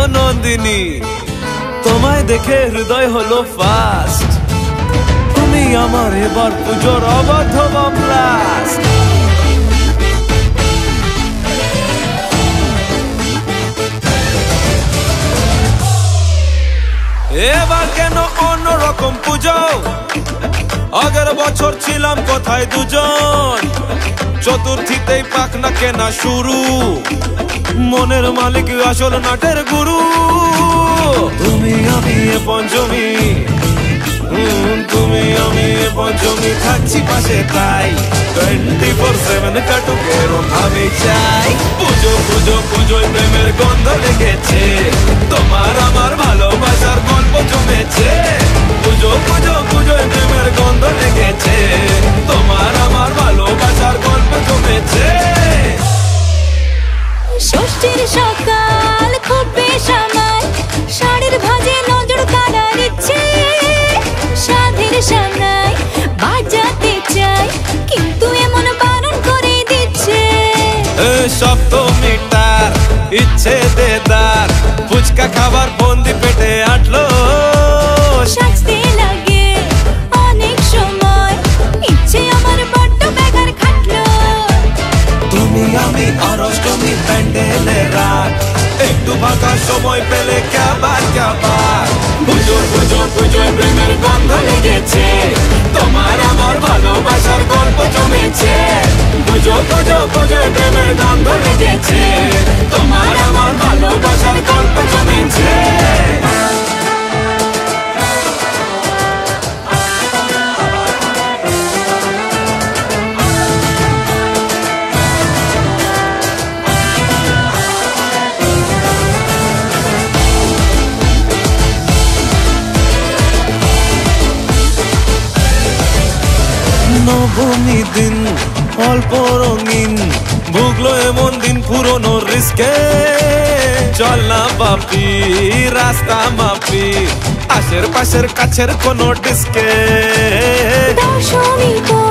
নন্দিনী, তোমায় দেখে হৃদয় হলো ফাস্ট। তুমি আমার এবার পুজোর অবাধ ব্লাস্ট। এবার কেন অন্যরকম পুজো? আগের বছর ছিলাম কোথায় দুজন, চতুর্থীতেই পাখনা কেনা শুরু, মনের মালিক আসল নাটের গুরু। তুমি আমি এ পঞ্চমী, তুমি আমি এ পঞ্চমী, থাকছি পাশে তাই 24/7 কাটুক এরম ভাবে চাই। পুজো পুজো পুজোয় প্রেমের গন্ধ লেগেছে, তোমার আমার ভালোবাসার গল্প জমেছে। পুজো পুজো পুজোয় প্রেমের গন্ধ লেগেছে, তোমার আমার ভালোবাসার গল্প জমেছে। ষষ্ঠীর সকাল খুব বেসামাল, শাড়ির ভাঁজে নজর কাড়ার ইচ্ছে, সাধের সামনায় বাজাতে চাই কিন্তু এমন বারণ করে দিচ্ছে। সপ্তমীটার ইচ্ছে দেদার, ফুচকা খাবার বন্দি পেটে আটলো, সাজতে লাগে অনেক সময়, ইচ্ছে আমার বড্ড বেগার খাটলো। তুমি আমি আর অষ্টমী প্যান্ডেলে রাত, একটু ফাঁকা সময় পেলে কাবার কাবার। পুজো পুজো পুজোয় প্রেমের গন্ধ লেগেছে, তোমার আমার ভালোবাসার গল্প জমেছে। পুজো পুজো পুজোয় প্রেমের গন্ধ লেগেছে, তোমার আমার ভালোবাসার গল্প জমেছে। নবমী দিন অল্প রঙিন, ভুগলো এমন দিন পুরনো রিস্কে। চল না বাপি রাস্তা মাপি, আশের পাশের কাছের কোনো ডিস্কে। দশমী